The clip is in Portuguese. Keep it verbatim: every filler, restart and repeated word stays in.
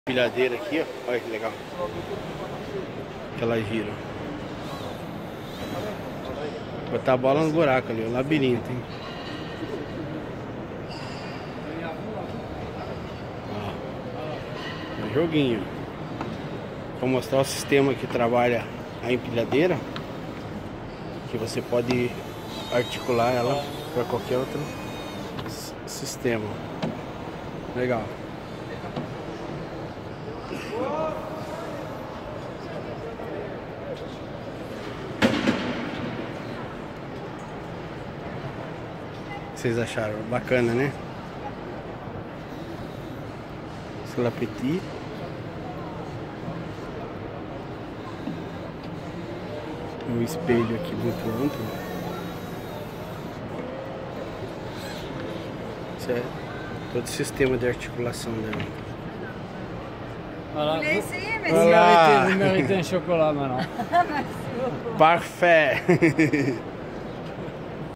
Pilhadeira aqui, ó. Olha que legal. Que ela gira. Botar a bola no buraco ali, o labirinto, hein? Ó. Um joguinho. Vou mostrar o sistema que trabalha a empilhadeira. Que você pode articular ela para qualquer outro sistema. Legal. Vocês acharam bacana, né? C'est la petite. Um espelho aqui muito amplo. Isso é todo o sistema de articulação dela. Voilà. Vous voulez essayer, Vous monsieur? méritez, vous méritez un chocolat maintenant. Parfait.